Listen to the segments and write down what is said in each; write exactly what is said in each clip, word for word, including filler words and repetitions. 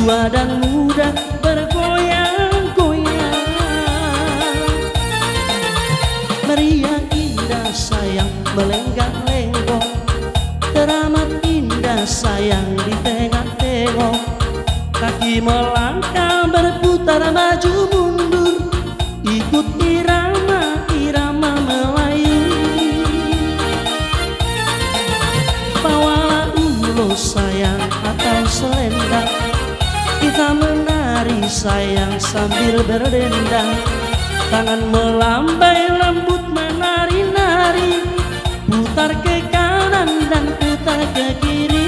tua dan muda bergoyang-goyang. Meriah indah sayang melenggang-lenggong, teramat indah sayang di tengah-tengok. Kaki melangkah berputar maju mundur, ikut irama-irama Melayu. Bawalah ulo sayang atau selendang, kita menari sayang sambil berdendang. Tangan melambai lembut menari-nari, putar ke kanan dan putar ke kiri.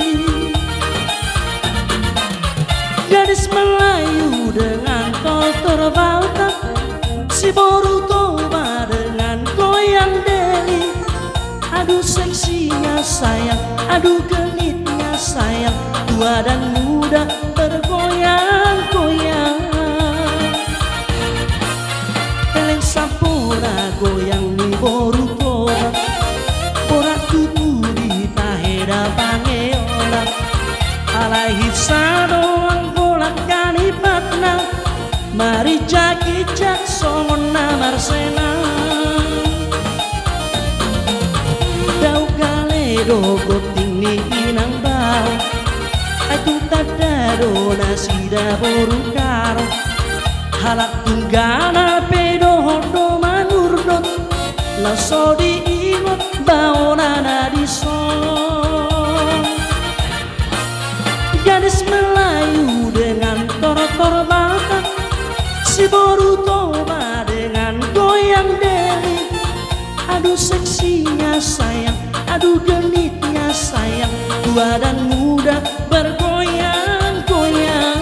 Gadis Melayu dengan kotor baltak, si Boru Toba dengan goyang deli. Aduh seksinya sayang, aduh genitnya sayang, tua dan muda bergoyang-goyang. Teleng sapora goyang di Boru Toba, borak tutu di taheda pangeola. Alaihi sadoang golak kanipatna, mari jakijak songon namarsena. Dau kale do goting ni inang bau, aku tadado nasida Boru karo. Halak tunggana pedo hodo manurdot, laso diingot baonana dison. Gadis Melayu dengan tor-tor baltak, si Boru Toba dengan goyang deli. Aduh seksinya sayang, aduh genitnya sayang, tua dan muda bergoyang-goyang.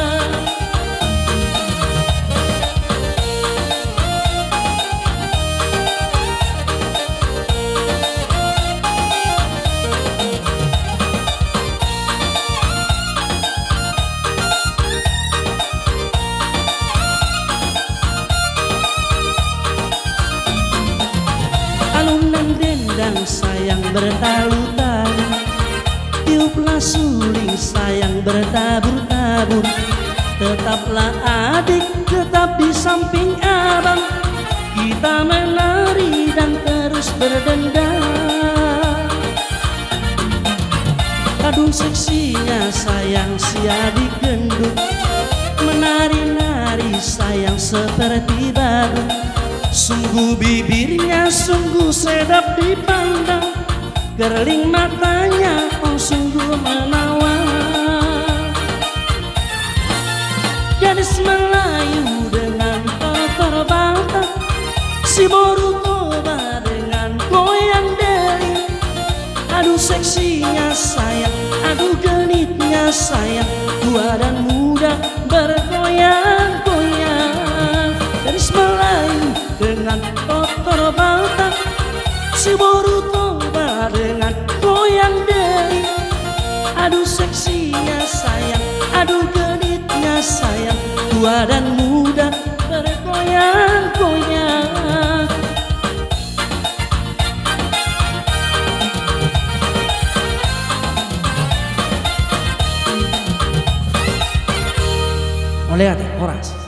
Alunan dendang sayang bertalu-talu, tiuplah suling sayang bertabur-tabur. Tetaplah adik, tetap di samping abang, kita menari dan terus berdendang. Aduh seksinya sayang si adik gendut, menari-nari sayang seperti baru. Sungguh bibirnya sungguh sedap dipandang, gerling matanya oh sungguh menawan. Gadis Melayu dengan kotor baltak, si Boru Toba dengan goyang deli. Aduh seksinya sayang, aduh genitnya sayang, tua dan muda bergoyang-goyang. Gadis Melayu dengan kotor baltak, si Boru Toba dengan goyang deli. Aduh seksinya sayang, aduh genitnya sayang, tua dan muda bergoyang-goyang. Oleh ada horas.